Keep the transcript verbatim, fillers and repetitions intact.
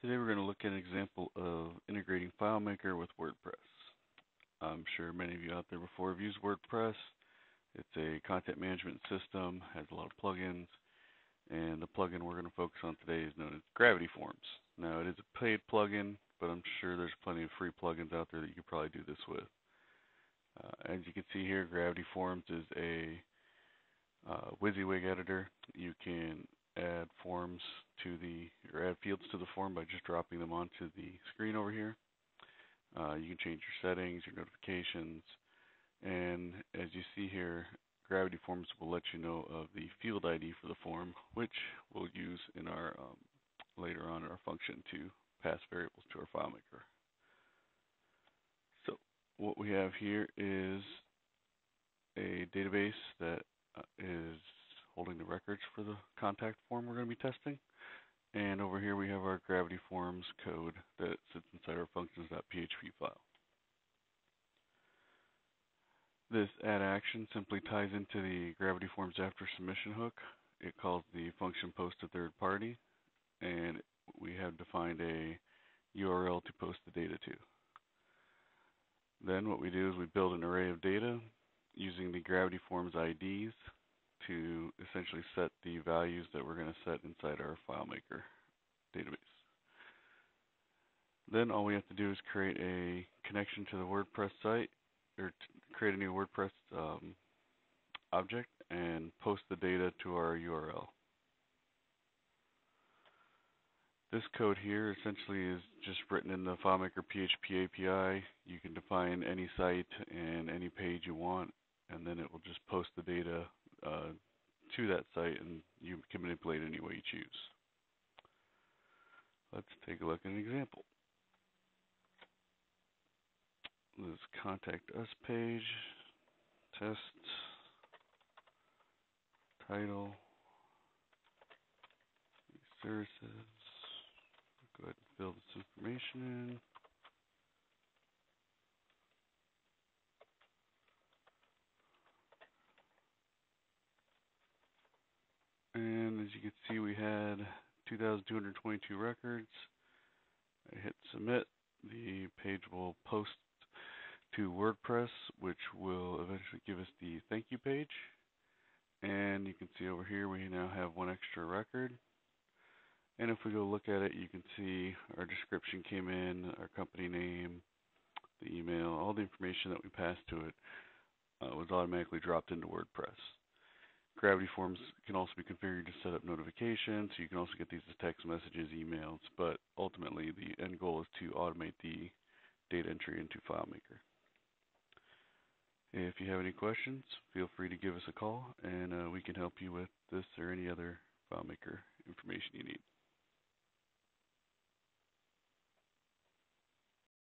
Today we're going to look at an example of integrating FileMaker with WordPress. I'm sure many of you out there before have used WordPress. It's a content management system, has a lot of plugins, and the plugin we're going to focus on today is known as Gravity Forms. Now it is a paid plugin, but I'm sure there's plenty of free plugins out there that you could probably do this with. Uh, as you can see here, Gravity Forms is a uh, WYSIWYG editor. You can add forms to the, or add fields to the form by just dropping them onto the screen over here. Uh, you can change your settings, your notifications, and as you see here, Gravity Forms will let you know of the field I D for the form, which we'll use in our um, later on in our function to pass variables to our FileMaker. So what we have here is a database that uh, is holding the records for the contact form we're going to be testing. And over here we have our Gravity Forms code that sits inside our functions.php file. This add action simply ties into the Gravity Forms after submission hook. It calls the function post to third party, and we have defined a U R L to post the data to. Then what we do is we build an array of data using the Gravity Forms I Ds to essentially set the values that we're going to set inside our FileMaker database. Then all we have to do is create a connection to the WordPress site, or create a new WordPress um, object and post the data to our U R L. This code here essentially is just written in the FileMaker P H P A P I. You can define any site and any page you want, and then it will just post the data uh, to that site, and you can manipulate any way you choose. Let's take a look at an example. This Contact Us page, test, title, services. Go ahead and fill this information in. And as you can see, we had two thousand two hundred twenty-two records. I hit submit. The page will post to WordPress, which will eventually give us the thank you page. And you can see over here we now have one extra record. And if we go look at it, you can see our description came in, our company name, the email, all the information that we passed to it uh, was automatically dropped into WordPress. Gravity Forms can also be configured to set up notifications, so you can also get these as text messages, emails, but ultimately the end goal is to automate the data entry into FileMaker. If you have any questions, feel free to give us a call, and uh, we can help you with this or any other FileMaker information you need.